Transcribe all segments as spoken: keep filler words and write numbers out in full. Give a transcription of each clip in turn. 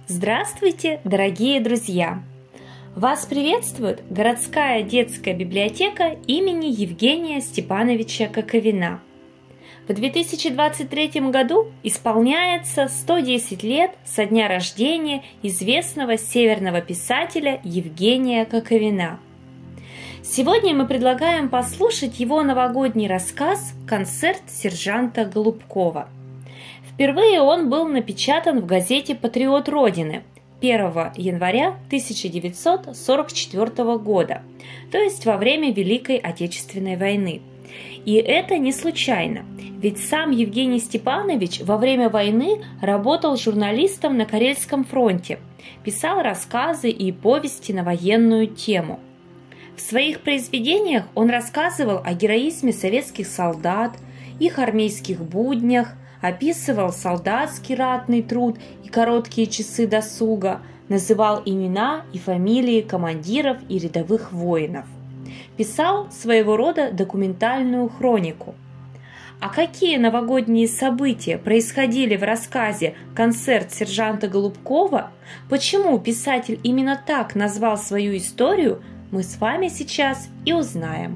Здравствуйте, дорогие друзья! Вас приветствует городская детская библиотека имени Евгения Степановича Коковина. В две тысячи двадцать третьем году исполняется сто десять лет со дня рождения известного северного писателя Евгения Коковина. Сегодня мы предлагаем послушать его новогодний рассказ «Концерт сержанта Голубкова». Впервые он был напечатан в газете «Патриот Родины» первого января тысяча девятьсот сорок четвёртого года, то есть во время Великой Отечественной войны. И это не случайно, ведь сам Евгений Степанович во время войны работал журналистом на Карельском фронте, писал рассказы и повести на военную тему. В своих произведениях он рассказывал о героизме советских солдат, их армейских буднях, описывал солдатский ратный труд и короткие часы досуга, называл имена и фамилии командиров и рядовых воинов. Писал своего рода документальную хронику. А какие новогодние события происходили в рассказе «Концерт сержанта Голубкова», почему писатель именно так назвал свою историю, мы с вами сейчас и узнаем.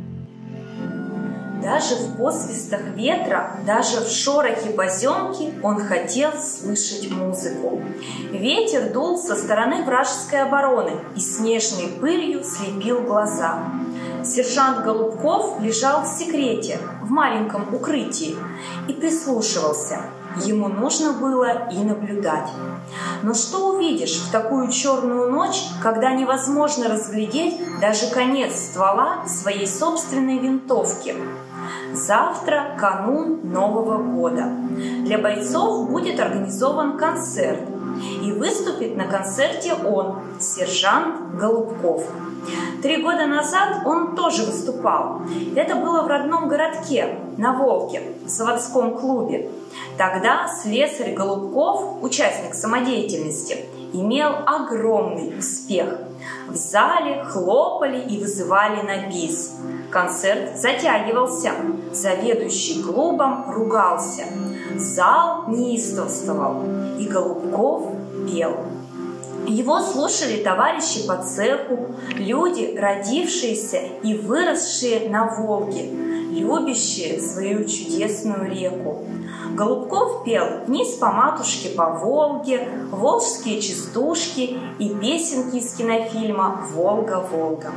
Даже в посвистах ветра, даже в шорохе поземки он хотел слышать музыку. Ветер дул со стороны вражеской обороны и снежной пылью слепил глаза. Сержант Голубков лежал в секрете, в маленьком укрытии, и прислушивался. Ему нужно было и наблюдать. Но что увидишь в такую черную ночь, когда невозможно разглядеть даже конец ствола своей собственной винтовки? Завтра канун Нового года. Для бойцов будет организован концерт. И выступит на концерте он, сержант Голубков. Три года назад он тоже выступал. Это было в родном городке, на Волге, в заводском клубе. Тогда слесарь Голубков, участник самодеятельности, имел огромный успех. В зале хлопали и вызывали на бис. Концерт затягивался. Заведующий клубом ругался. Зал неистовствовал. И Голубков пел. Его слушали товарищи по цеху, люди, родившиеся и выросшие на Волге, любящие свою чудесную реку. Голубков пел вниз по матушке по Волге, волжские частушки и песенки из кинофильма «Волга-Волга».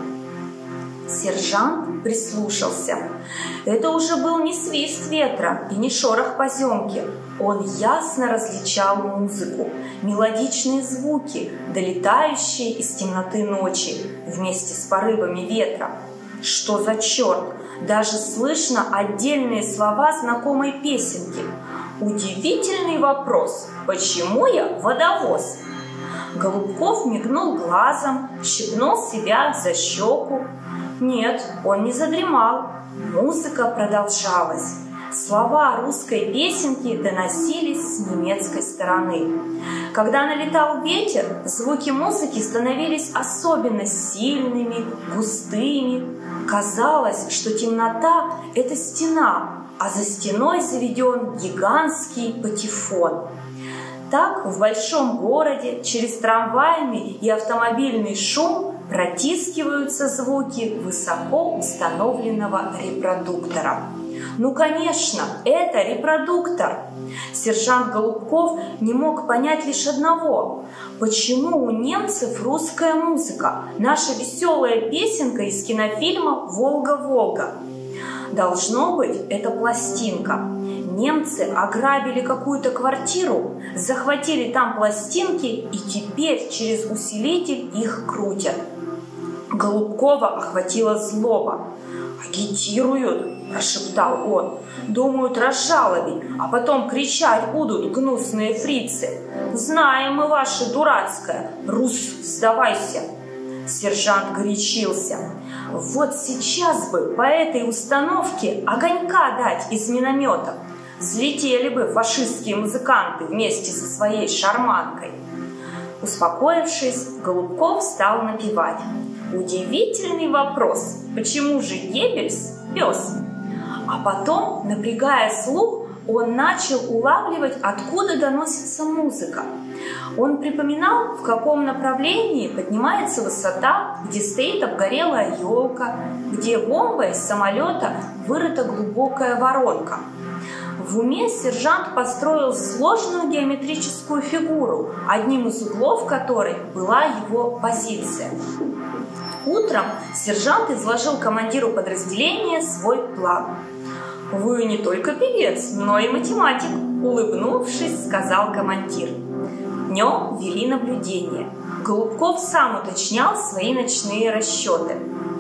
Сержант прислушался. Это уже был не свист ветра и не шорох поземки. Он ясно различал музыку, мелодичные звуки, долетающие из темноты ночи вместе с порывами ветра. Что за черт! Даже слышно отдельные слова знакомой песенки. Удивительный вопрос: почему я водовоз? Голубков мигнул глазом, щипнул себя за щеку. Нет, он не задремал. Музыка продолжалась. Слова русской песенки доносились с немецкой стороны. Когда налетал ветер, звуки музыки становились особенно сильными, густыми. Казалось, что темнота – это стена, а за стеной заведен гигантский патефон. Так в большом городе через трамвайный и автомобильный шум протискиваются звуки высоко установленного репродуктора. Ну, конечно, это репродуктор. Сержант Голубков не мог понять лишь одного: почему у немцев русская музыка, наша веселая песенка из кинофильма «Волга-Волга». Должно быть, это пластинка. Немцы ограбили какую-то квартиру, захватили там пластинки и теперь через усилитель их крутят. Голубкова охватила злоба. «Агитируют», – прошептал он. «Думают, разжалобить, а потом кричать будут гнусные фрицы. Знаем мы ваше дурацкое. Рус, сдавайся!» Сержант горячился. Вот сейчас бы по этой установке огонька дать из минометов. Взлетели бы фашистские музыканты вместе со своей шарманкой. Успокоившись, Голубков стал напевать. Удивительный вопрос, почему же Геббельс пес? А потом, напрягая слух, он начал улавливать, откуда доносится музыка. Он припоминал, в каком направлении поднимается высота, где стоит обгорелая елка, где бомбой из самолета вырыта глубокая воронка. В уме сержант построил сложную геометрическую фигуру, одним из углов которой была его позиция. Утром сержант изложил командиру подразделения свой план. «Вы не только певец, но и математик», — улыбнувшись, сказал командир. Днем вели наблюдение. Голубков сам уточнял свои ночные расчеты.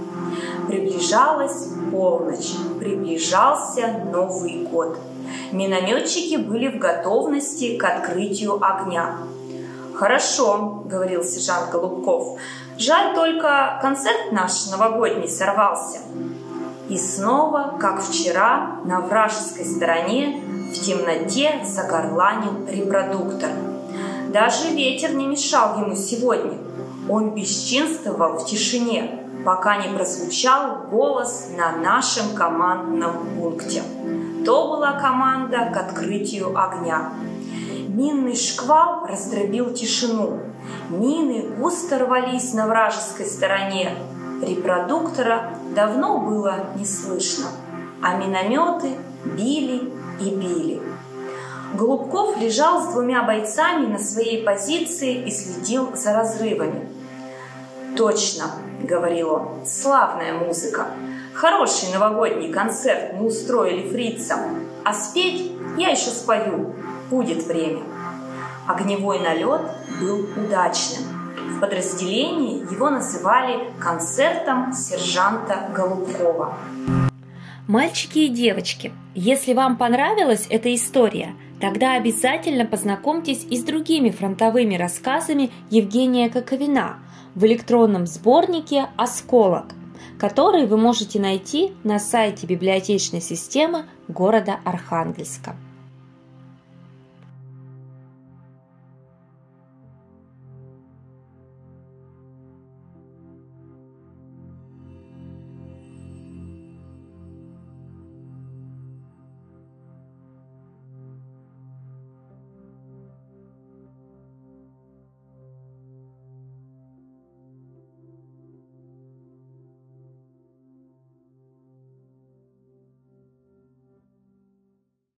Приближалась полночь, приближался Новый год. Минометчики были в готовности к открытию огня. «Хорошо», — говорил сержант Голубков, — «жаль только, концерт наш новогодний сорвался». И снова, как вчера, на вражеской стороне в темноте загорланил репродуктор. Даже ветер не мешал ему сегодня. Он бесчинствовал в тишине, пока не прозвучал голос на нашем командном пункте. То была команда к открытию огня. Минный шквал раздробил тишину. Мины густо рвались на вражеской стороне. Репродуктора давно было не слышно, а минометы били и били. Голубков лежал с двумя бойцами на своей позиции и следил за разрывами. «Точно», — говорил он, — «славная музыка. Хороший новогодний концерт мы устроили фрицам, а спеть я еще спою, будет время». Огневой налет был удачным. В подразделении его называли концертом сержанта Голубкова. Мальчики и девочки, если вам понравилась эта история, тогда обязательно познакомьтесь и с другими фронтовыми рассказами Евгения Коковина в электронном сборнике «Осколок», который вы можете найти на сайте библиотечной системы города Архангельска.